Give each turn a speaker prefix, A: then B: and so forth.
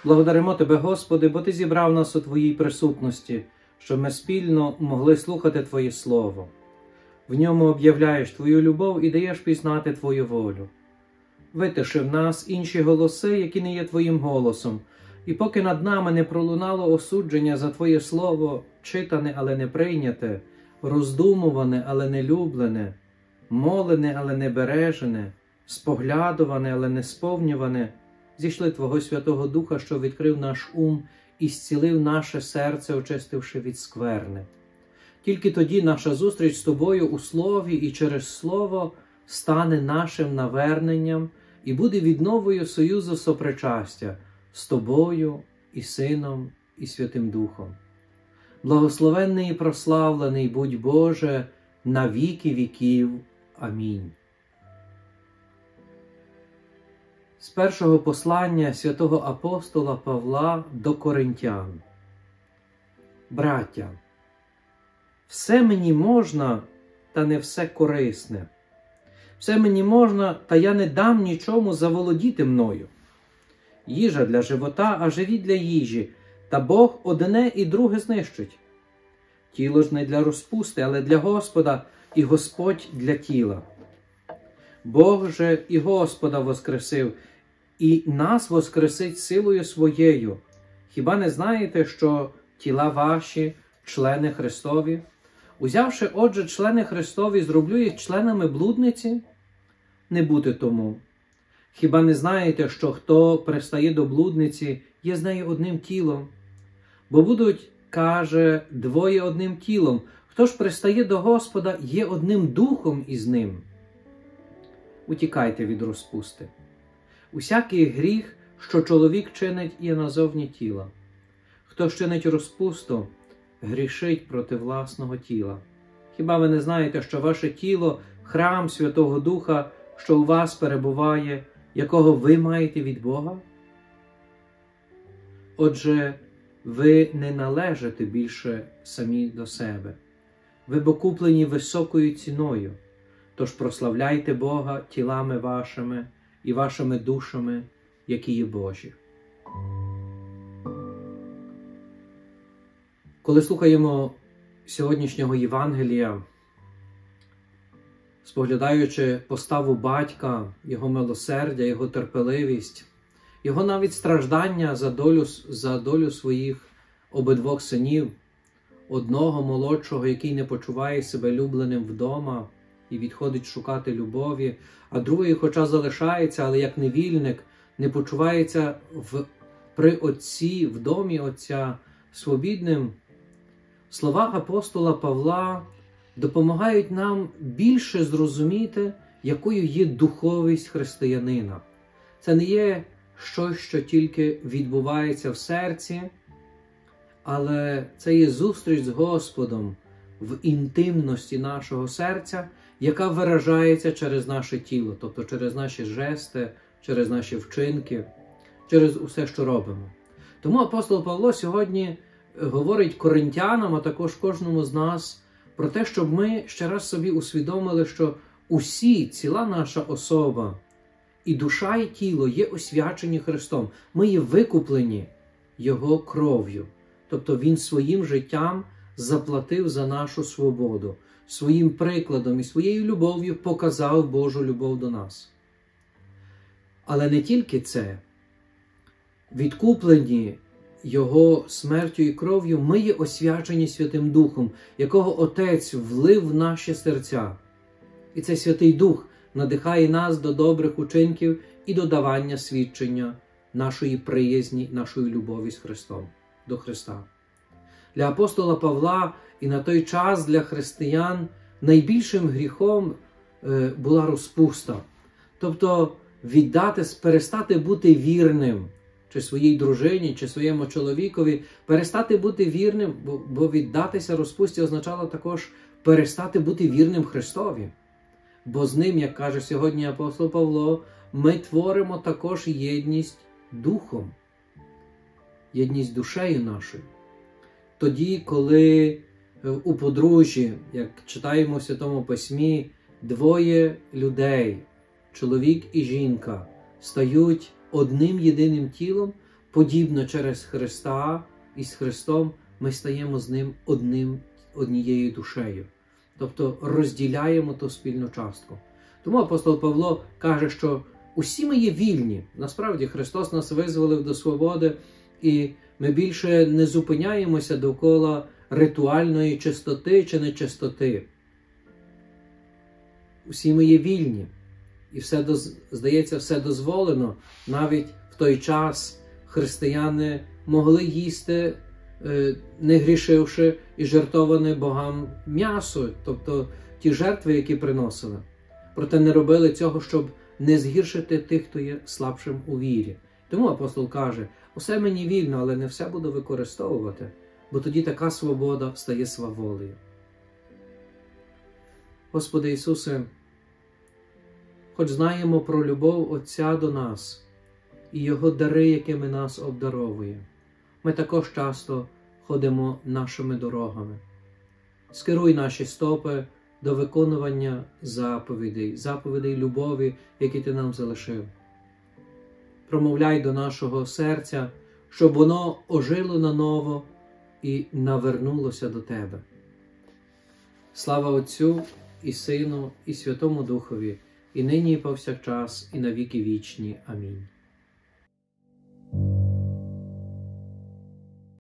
A: Благодаримо Тебе, Господи, бо Ти зібрав нас у Твоїй присутності, щоб ми спільно могли слухати Твоє Слово. В ньому об'являєш Твою любов і даєш пізнати Твою волю. Витиши в нас інші голоси, які не є Твоїм голосом, і поки над нами не пролунало осудження за Твоє Слово, читане, але не прийняте, роздумуване, але не люблене, молене, але не бережене, споглядуване, але не сповнюване, зійшли Твого Святого Духа, що відкрив наш ум і зцілив наше серце, очистивши від скверни. Тільки тоді наша зустріч з Тобою у Слові і через Слово стане нашим наверненням і буде відновою союзу сопричастя з Тобою і Сином і Святим Духом. Благословенний і прославлений будь Боже на віки віків. Амінь. З першого послання святого апостола Павла до Коринтян. Браття, все мені можна, та не все корисне. Все мені можна, та я не дам нічому заволодіти мною. Їжа для живота, а живіт для їжі, та Бог одне і друге знищить. Тіло ж не для розпусти, але для Господа, і Господь для тіла. Бог же і Господа воскресив, і нас воскресить силою Своєю. Хіба не знаєте, що тіла ваші – члени Христові? Узявши, отже, члени Христові, зроблю їх членами блудниці? Не бути тому. Хіба не знаєте, що хто пристає до блудниці, є з нею одним тілом? Бо будуть, каже, двоє одним тілом. Хто ж пристає до Господа, є одним духом із ним. Утікайте від розпусти. Усякий гріх, що чоловік чинить, є назовні тіла. Хто чинить розпусту, грішить проти власного тіла. Хіба ви не знаєте, що ваше тіло – храм Святого Духа, що у вас перебуває, якого ви маєте від Бога? Отже, ви не належите більше самі до себе. Ви бо куплені високою ціною, тож прославляйте Бога тілами вашими і вашими душами, які є Божі. Коли слухаємо сьогоднішнього Євангелія, споглядаючи поставу батька, його милосердя, його терпеливість, його навіть страждання за долю своїх обидвох синів, одного молодшого, який не почуває себе любленим вдома і відходить шукати любові, а другий, хоча залишається, але як невільник, не почувається при Отці, в домі Отця свобідним. Слова апостола Павла допомагають нам більше зрозуміти, якою є духовість християнина. Це не є щось, що тільки відбувається в серці, але це є зустріч з Господом в інтимності нашого серця, яка виражається через наше тіло, тобто через наші жести, через наші вчинки, через усе, що робимо. Тому апостол Павло сьогодні говорить коринтянам, а також кожному з нас, про те, щоб ми ще раз собі усвідомили, що ціла наша особа, і душа, і тіло є освячені Христом. Ми є викуплені Його кров'ю. Тобто Він своїм життям заплатив за нашу свободу. Своїм прикладом і своєю любов'ю показав Божу любов до нас. Але не тільки це. Відкуплені Його смертю і кров'ю, ми є освячені Святим Духом, якого Отець влив в наші серця. І цей Святий Дух надихає нас до добрих учинків і до давання свідчення нашої приязні, нашої любові з Христом, до Христа. Для апостола Павла і на той час для християн найбільшим гріхом була розпуста. Тобто перестати бути вірним, чи своїй дружині, чи своєму чоловікові, перестати бути вірним, бо віддатися розпусті означало також перестати бути вірним Христові. Бо з ним, як каже сьогодні апостол Павло, ми творимо також єдність духом, єдність душею нашою. Тоді, коли у подружжі, як читаємо в Святому Письмі, двоє людей, чоловік і жінка, стають одним єдиним тілом, подібно через Христа і з Христом ми стаємо з Ним однією душею. Тобто розділяємо ту спільну частку. Тому апостол Павло каже, що усі ми є вільні. Насправді Христос нас визволив до свободи, і ми більше не зупиняємося довкола ритуальної чистоти чи нечистоти. Усі ми є вільні. І здається, все дозволено. Навіть в той час християни могли їсти, не грішивши, і жертоване богам м'ясо, тобто ті жертви, які приносили. Проте не робили цього, щоб не згіршити тих, хто є слабшим у вірі. Тому апостол каже, усе мені вільно, але не все буду використовувати, бо тоді така свобода стає сваволею. Господи Ісусе, хоч знаємо про любов Отця до нас і Його дари, якими нас обдаровує, ми також часто ходимо нашими дорогами. Скеруй наші стопи до виконування заповідей любові, які Ти нам залишив. Промовляй до нашого серця, щоб воно ожило наново і навернулося до Тебе. Слава Отцю і Сину, і Святому Духові, і нині, і повсякчас, і на віки вічні. Амінь.